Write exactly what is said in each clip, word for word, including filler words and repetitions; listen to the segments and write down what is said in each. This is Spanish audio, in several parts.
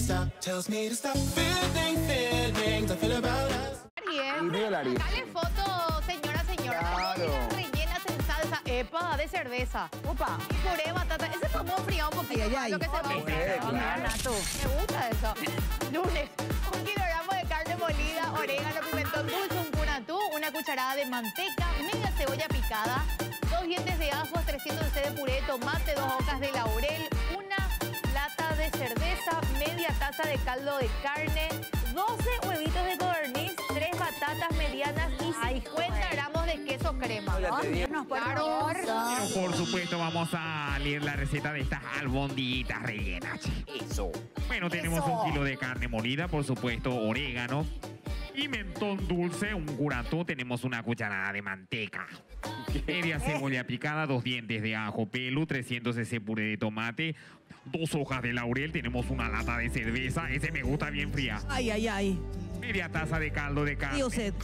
Dale foto, señora, señora. Claro. Rellenas en salsa, epa, de cerveza. Opa. Y puré de batata. Ese tomó frío un poquito. Ay, ay, ay. Lo que se va a Eh, claro. Me gusta eso. Lunes, un kilogramo de carne molida, orégano, pimentón dulce, un cunatú, una cucharada de manteca, media cebolla picada, dos dientes de ajo, trescientos mililitros de puré de tomate, dos hojas de laurel, una lata de cerveza, media taza de caldo de carne, doce huevitos de codorniz, tres batatas medianas y cincuenta gramos de queso crema. Ya te dije. Por favor. Pero por supuesto vamos a leer la receta de estas albondiguitas rellenas. che. Eso. Bueno, tenemos Eso. un kilo de carne molida, por supuesto, orégano, pimentón dulce, un curató, tenemos una cucharada de manteca, media cebolla picada, dos dientes de ajo pelo, trescientos mililitros puré de tomate, dos hojas de laurel, tenemos una lata de cerveza, ese me gusta bien fría, Ay, ay, ay. media taza de caldo de carne, Tío Sed.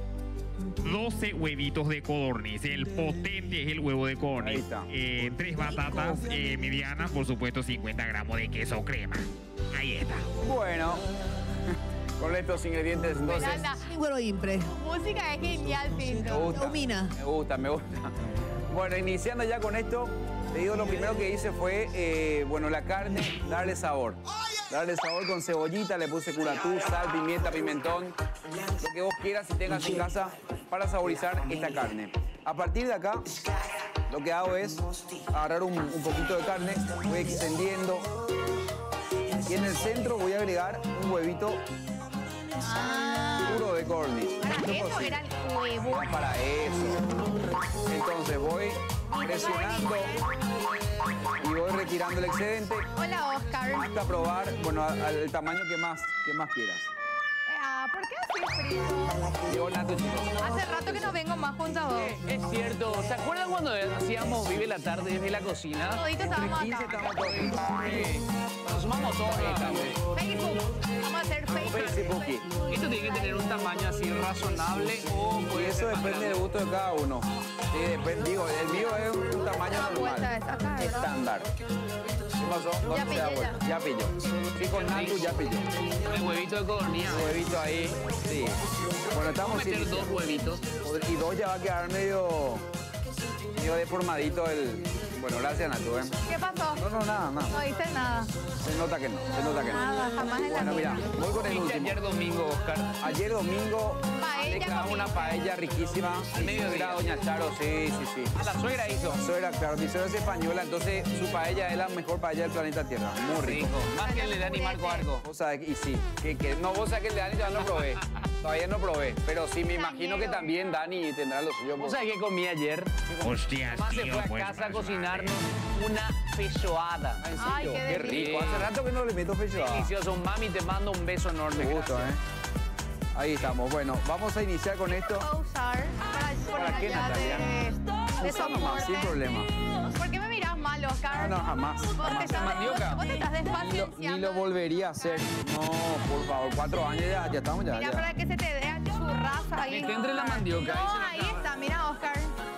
doce huevitos de codorniz, el potente es el huevo de Ahí codorniz, está. eh, tres batatas eh, medianas, por supuesto cincuenta gramos de queso crema, ahí está. Bueno, con estos ingredientes entonces... Miranda, Bueno, impre. música es genial, Me Pinto. gusta, Domina. me gusta, me gusta. Bueno, iniciando ya con esto, te digo, lo primero que hice fue, eh, bueno, la carne, darle sabor. Darle sabor con cebollita, le puse curatú, sal, pimienta, pimentón, lo que vos quieras y tengas en casa para saborizar esta carne. A partir de acá, lo que hago es agarrar un, un poquito de carne, voy extendiendo y en el centro voy a agregar un huevito Ah, puro de codorniz. para eso era el huevo. Para eso. Entonces voy presionando y voy retirando el excedente Hola, Oscar. hasta probar, bueno, al, al tamaño que más, que más quieras. Ah, ¿por qué así frío? Yo, Nato, chicos. Hace rato que no vengo más junto a vos. Es cierto. ¿Se acuerdan cuando hacíamos Vive la Tarde desde la cocina? Toditos estábamos quince acá. estamos todos. Sí. Nos sumamos todos. Facebook. Vamos a hacer Facebook. Facebook. Esto tiene que tener un tamaño así razonable o Y puede eso ser más depende del grande. gusto de cada uno. Sí, depende, digo, el mío es un, un tamaño La vuelta es normal, acá, ¿verdad? estándar. ¿Qué pasó? ¿Dónde Ya se pillé da vuelta? Ya pilló. Sí, con Nato ya pilló. El huevito de codorniz. Un huevito ahí, sí. Bueno, Vamos a estamos meter sin- dos huevitos. Y dos ya va a quedar medio, medio deformadito el... Bueno, gracias, Nato, ¿eh? ¿Qué pasó? No, no, nada, nada. No dice nada. Se nota que no, se nota que no. Nada, jamás en la Bueno, mira, vida. voy con el Viste último. ayer domingo, Oscar. Ayer domingo Paella le clavamos comiste. una paella riquísima. Al mediodía. Era Doña Charo, sí, sí, sí. Ah, la suegra hizo. Mi suegra, claro, mi suegra es española, entonces su paella es la mejor paella del planeta Tierra. Muy rico. Rico. Más que el de Dani Marco Arco. Vos sabés, que- y sí, que, que, no, vos sabés que el de Dani todavía no probé. Todavía no probé, pero sí me imagino que también Dani tendrá lo suyo. ¿Vos sabés qué comí ayer? Hostia, Más se tío, fue a pues, casa a más cocinarnos una feijoada. ¿En serio? Ay, qué qué delicia. rico. Hace rato que no le meto feijoada. Delicioso. Mami, te mando un beso enorme. Me gusta, Gracias. ¿eh? Ahí estamos. Bueno, vamos a iniciar con esto. Puedo usar para poner ¿Para qué, allá Natalia? de, de Usa nomás, sin soporte. problema. ¿Por qué me miras mal, Oscar? No, no, jamás. Vos te jamás. estás, mandioca. vos te estás Ni lo, despacienciando. ni lo volvería a hacer. No, por favor, cuatro años ya, ya estamos ya. Mira, ya. para que se te dé a churraza ahí. Mete entre la mandioca, ahí No, se la ahí clava. está, mira, Oscar.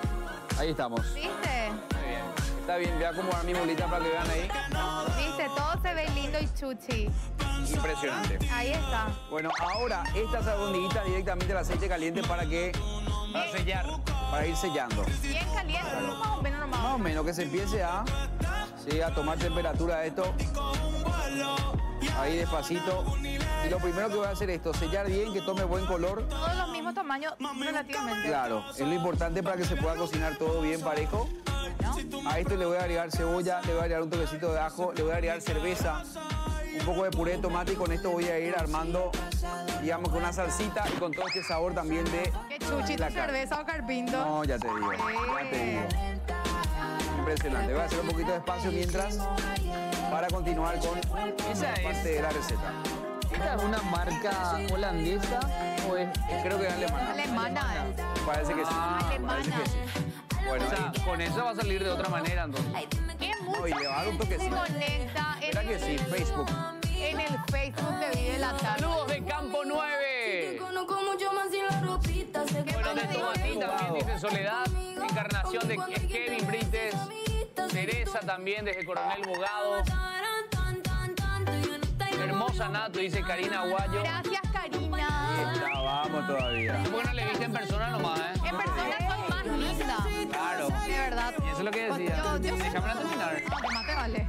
Ahí estamos. ¿Viste? Muy bien. Está bien, voy a acomodar mi bolita para que vean ahí. ¿Viste? Todo se ve lindo y chuchi. Impresionante. Ahí está. Bueno, ahora estas albondiguitas directamente al aceite caliente para que Para sellar. para ir sellando. Bien caliente, más o menos Más o normal. menos que se empiece a, sí, a tomar temperatura esto. Ahí despacito. Y lo primero que voy a hacer es esto, sellar bien, que tome buen color. Todos los mismos tamaños relativamente. Claro, es lo importante para que se pueda cocinar todo bien parejo. A esto le voy a agregar cebolla, le voy a agregar un toquecito de ajo, le voy a agregar cerveza, un poco de puré de tomate y con esto voy a ir armando, digamos, con una salsita y con todo este sabor también de Qué chuchi tu la carne. cerveza, Oscar Pinto. No, ya te digo, ya te digo. Impresionante. Voy a hacer un poquito de espacio mientras para continuar con Esa es- parte de la receta. ¿Esta es una marca holandesa o es...? Creo que es alemana. Alemana. Parece que sí. Ah, Parece que sí. Bueno, O sea, ahí. con eso va a salir de otra manera, entonces. Que No, y le va a dar un mucho se toquecito. conecta en, ¿Verdad que sí? Facebook. en el Facebook de Vive la Tarde. Saludos de Campo nueve. Conozco mucho más sin la ropita. Sé que Bueno, de Dice? Tomatín también dice Soledad. Encarnación de Kevin Brites. Teresa también desde Coronel Bogado. Hermosa Susanato, dice Karina Aguayo. Gracias, Karina. Ya vamos todavía. ¿Por qué no le viste en persona nomás, eh? En persona soy más linda. Claro. De verdad. Y eso es lo que decía. Yo- yo- Déjame terminar. No, que más te vale.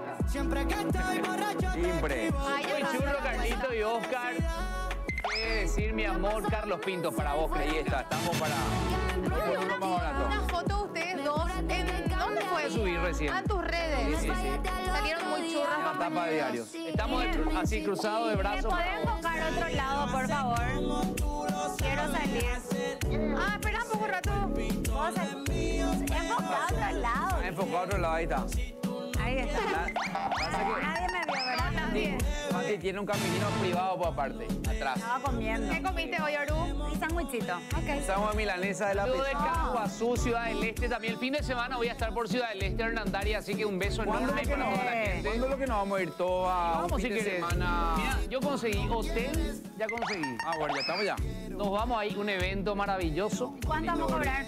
Siempre. Ay, ya Muy está, churro, ya está. Carlito y Oscar. ¿Qué decir, mi amor? Carlos Pinto, para vos, Ahí está, estamos para. Por uno más barato. Una foto de ustedes dos. ¿En dónde fue? Subí recién. Ah, en tus redes. Sí, sí, sí. Salieron muy churras. Una tapa de diarios. Estamos de cru- así cruzados de ¿Me brazos. puede enfocar a otro lado, por favor? Quiero salir. Ah, espera un poco rato. ¿Puedo salir? Enfocado a otro lado. Enfocado a otro lado, ahí está. Ahí está. La- pasa que Nadie me vio, ¿verdad? Nadie. Mati tiene un caminito privado por aparte, atrás. Estaba comiendo. ¿Qué comiste hoy, Aru? Mi sándwichito. Estamos en Milanesa de la Saludos de Pesada. Caguazú, Ciudad del Este. También el fin de semana voy a estar por Ciudad del Este, Hernandaria, así que un beso ¿Cuándo enorme es que para no- toda la gente. ¿Cuándo es lo que nos vamos a ir todos a un Vamos, fin si de querés. semana? Mira, yo conseguí hotel, ya conseguí. Ah, bueno, ya estamos ya. Nos vamos a ir a un evento maravilloso. ¿Cuánto vamos a cobrar?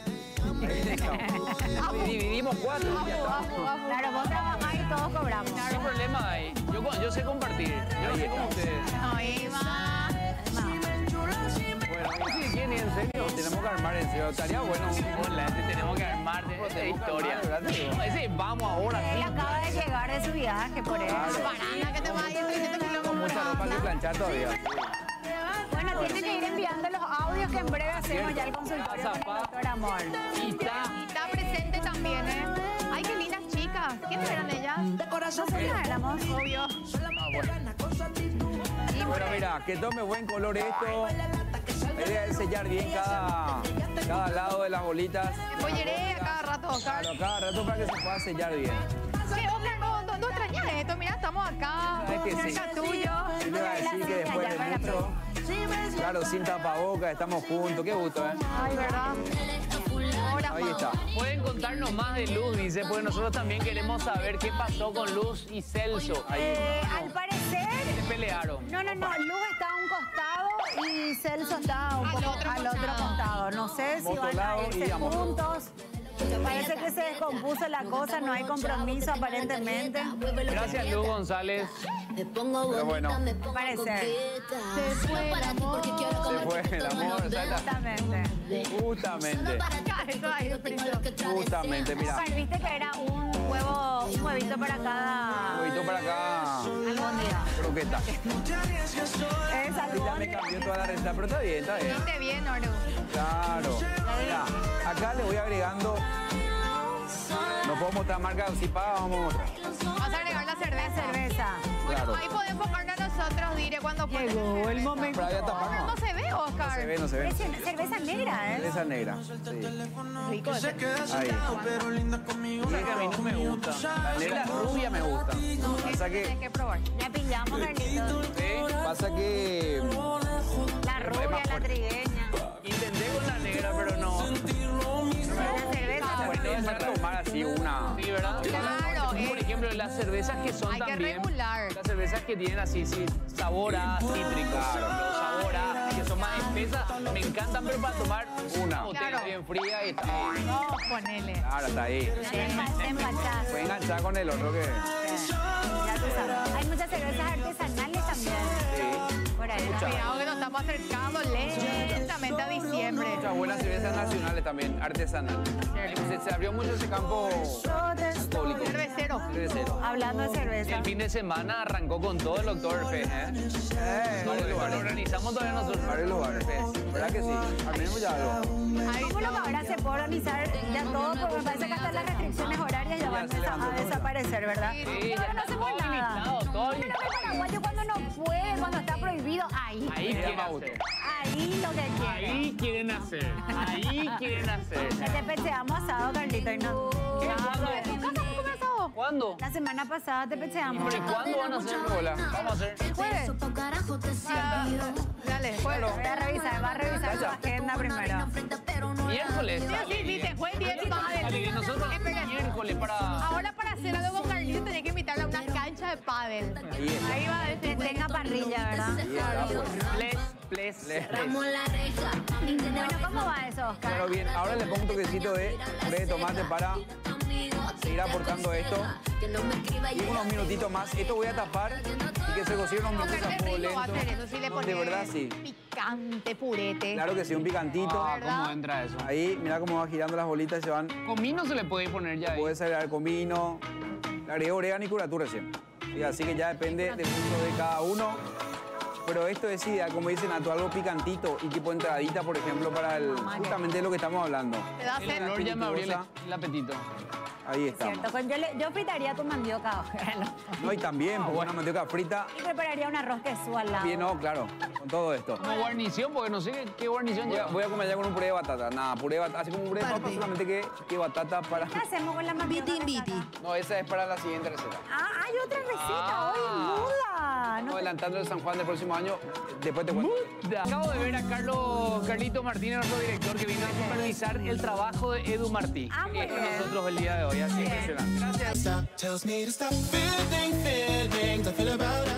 Dividimos cuatro y ya está. Claro, vos trabajás y todos cobramos. ¿Qué problema hay? Yo, co- yo sé compartir. Yo no sé como ustedes. Ay, ma. Bueno, sí, ¿quién? ¿En serio? Tenemos que armar en serio. Estaría bueno. Hola, te tenemos que armar de, de tenemos que historia. armar, ¿verdad, te digo? Ese, vamos ahora. Él sí. acaba de llegar de su viaje, por eso. Parana, que te va a ir trescientos kilómetros. Mucha ropa que planchar todavía. Bueno, tienen que ir enviando los audios que en breve hacemos ya el consultorio con el doctor Amor. Y está. Está presente también, ¿eh? Ay, qué lindas chicas. ¿Quiénes eran ellas? Nosotros éramos. Obvio. Bueno, mira, que tome buen color esto. La idea es sellar bien cada, cada lado de las bolitas. Polleré a cada rato, Oscar. Claro, cada rato para que se pueda sellar bien. Sí, Oscar, no, no, no extrañas esto. Mira, estamos acá, Sabes que sí. cerca tuyo. Yo le iba a decir que después de mucho, claro, sin tapabocas, estamos juntos. Qué gusto, ¿eh? Ay, ¿verdad? Ahora, Ahí está. Pueden contarnos más de Luz, dice, porque nosotros también queremos saber qué pasó con Luz y Celso. Ahí Eh, al parecer, se pelearon. no, no, no, Luz está a un costado y Celso está un Al poco otro al otro costado. costado. No sé si van a Motolado y irse amor. juntos. Parece que se descompuso la cosa, no hay compromiso aparentemente. Gracias, Luz González. Pero bueno, Parece. se fue el amor. se fue el amor. Exactamente. Justamente, Eso ahí, primo. justamente, mira. Oscar, viste que era un huevo, un huevito para cada Huevito para acá, albóndiga. croqueta. Es Y ya me albóndiga. cambió toda la receta, pero está bien, está bien. Viste bien, Oru. Claro. Mira, acá le voy agregando. No puedo mostrar marca, si paga, vamos a mostrar. Vas a agregar la cerveza. Cerveza. Bueno, Claro. ahí podemos enfocarnos nosotros, diré, cuando ponen Llegó el momento. Pero había tapado. No, no se ve, Oscar. No se ve, no se ve. Es cerveza negra, ¿eh? Cerveza negra. Sí. Rico. Ahí. Es que a mí no me gusta. La negra rubia me gusta. Pasa Tienes que, que probar. Ya pillamos, Carlitos. ¿sí? Pasa que La rubia, más la fuerte. trigueña. Intenté con la negra, pero no. La cerveza. bueno, es para tomar así una. Sí, ¿verdad? Claro, Por eh. ejemplo, las cervezas que son Hay que también. regular. Las cervezas que tienen así, sí, sabor a cítrico, sabor a, que son más espesas, me encantan, pero para tomar una botella Claro. bien fría y está bien. No, ponele. Claro, está ahí. Te empachás. Fue enganchada con el otro que. Ya tú sabes. Hay muchas cervezas artesanales también. Sí. Por ahí. Cuidado que nos estamos acercando lentamente a diciembre. Muchas buenas cervezas nacionales también, artesanales. Se, se abrió mucho ese campo público. Cervecero. Cervecero. Hablando de cerveza. El fin de semana arrancó con todo el doctor Fest, ¿eh? Eh, Todo varios lo lugares. organizamos todavía nosotros. Varios lugares. ¿Verdad que sí? Al menos ya algo. Ahí ¿Cómo lo que ahora se puede organizar ya todo? Porque me parece que hasta las restricciones horarias ya van se levantó a todo. desaparecer, ¿verdad? Sí, Pero ya no está hacemos todo nada. habilitado, todo Pero el paraguayo cuando no puede, cuando está prohibido, ahí. Ahí Mira, quieren Mauto. hacer. Ahí lo que quiere. Ahí quieren hacer. Ahí quieren hacer. Este pecheamos asado, Carlito, y no. ¿Qué? ¿En ¿Cuándo? casa cómo comenzó? ¿Cuándo? La semana pasada te pecheamos. Hombre, ¿cuándo van a hacer? Hola. Vamos a hacer. ¿Jueves? Ah, dale, jueves. Voy a revisar, va a revisar su agenda primero. Miércoles. Sí, sí, viste, fue diez Vale, pádel. nosotros Espera. miércoles para... Ahora para hacer algo con Carlitos tenía que invitarle a una cancha de pádel. Ahí está. Ahí va a Que decir, tenga parrilla, ¿verdad? Ahí está, pues. Ples, ples, ples. Bueno, ¿cómo va eso, Oscar? Pero bien, ahora le pongo un toquecito de puré de tomate para seguir aportando esto. Y unos minutitos más. Esto voy a tapar que se cocine unos Con minutos a verde fuego rico va a lento. ser eso si le No, pones de verdad, sí. picante, purete. Claro que sí, un picantito. Ah, ¿verdad? ¿cómo entra eso? Ahí, mira cómo va girando las bolitas y se van. Comino se le puede poner ya ahí. Puedes agregar comino. Le agregué orégano y curatú recién. Y así que ya depende del gusto de cada uno. Pero esto es ideal, como dicen, Nato, algo picantito y tipo entradita, por ejemplo, para el, justamente de lo que estamos hablando. Te da El sed. olor ya me abrió el, el apetito. Ahí estamos. Cierto, con- yo, le- yo fritaría tu mandioca. No, y también, Ah, porque una mandioca frita. Y prepararía un arroz queso al lado. Bien, no, claro, con todo esto. Como guarnición, porque no sé qué, qué guarnición Voy a, lleva. voy a comer ya con un puré de batata. Nada, puré de batata, así como un puré de papa, solamente que, que batata para... ¿Qué hacemos con la mandioca? Biti, biti. No, esa es para la siguiente receta. Ah, hay otra receta Ah. hoy, muda. Estamos No te- adelantando el San Juan del próximo año. Después te cuento. Acabo de ver a Carlos Carlito Martínez, nuestro director, que vino a supervisar el trabajo de Edu Martí. Ah, muy Es con bien. nosotros el día de hoy, así Bien. impresionante. Gracias. Stop tells me to stop feeling feelings I feel about